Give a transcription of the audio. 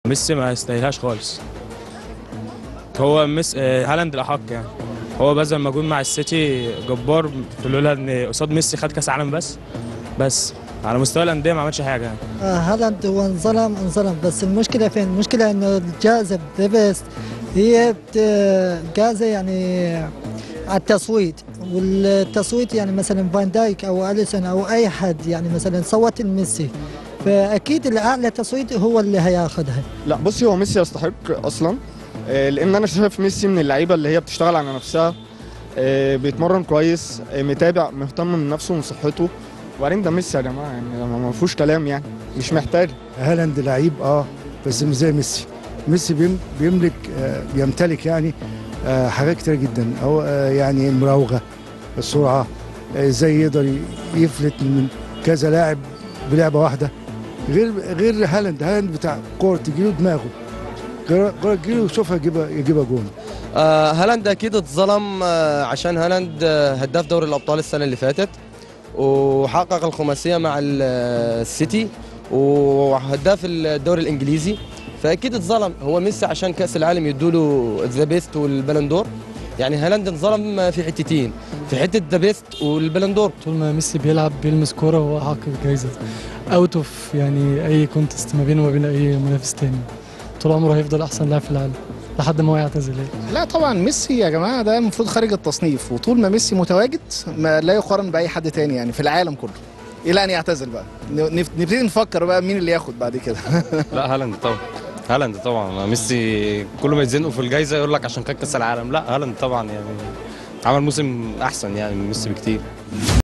ميسي ما يستاهلهاش خالص. هو هالاند الاحق يعني. هو بذل مجهود مع السيتي جبار، لولا ان قصاد ميسي خد كاس عالم بس على مستوى الانديه ما عملش حاجه يعني. هالاند هو انظلم، بس المشكله فين؟ المشكله انه الجائزه بيست هي جائزه يعني على التصويت، والتصويت يعني مثلا فان دايك او اليسون او اي حد يعني مثلا صوت لميسي، فاكيد الاعلى تصويت هو اللي هياخدها. لا بصي، هو ميسي يستحق اصلا، لان انا شايف ميسي من اللعيبه اللي هي بتشتغل على نفسها، بيتمرن كويس، متابع، مهتم من نفسه ومن صحته. وبعدين ده ميسي يا جماعه، يعني ما فيهوش كلام، يعني مش محتاج. هالاند لعيب بس مش زي ميسي. ميسي بيمتلك يعني حاجات كتير جدا، هو يعني المراوغه، السرعه، ازاي يقدر يفلت من كذا لاعب بلعبه واحده، غير هالاند بتاع كوره تجيله دماغه، كوره تجيله يشوفها يجيبها جون. هالاند اكيد اتظلم، عشان هالاند هداف دوري الابطال السنه اللي فاتت، وحقق الخماسيه مع السيتي، وهداف الدوري الانجليزي، فاكيد اتظلم. هو ميسي عشان كاس العالم يدوله ذا بيست والبلندور، يعني هالاند اتظلم في حتتين، في حته ذا بيست والبلندور. طول ما ميسي بيلعب بيلمس كوره هو حاقق الجايزه اوت اوف يعني اي كونتست ما بينه وما بين اي منافس تاني. طول عمره هيفضل احسن لاعب في العالم لحد ما هو يعتزل. لا طبعا ميسي يا جماعه ده المفروض خارج التصنيف، وطول ما ميسي متواجد ما لا يقارن باي حد تاني يعني في العالم كله، الى ان يعتزل بقى نبتدي نفكر بقى مين اللي ياخد بعد كده. لا هالاند طبعا. ميسي كل ما يتزنقوا في الجايزه يقول لك عشان كان كاس العالم. لا هالاند طبعا، يعني عمل موسم احسن يعني من ميسي بكتير.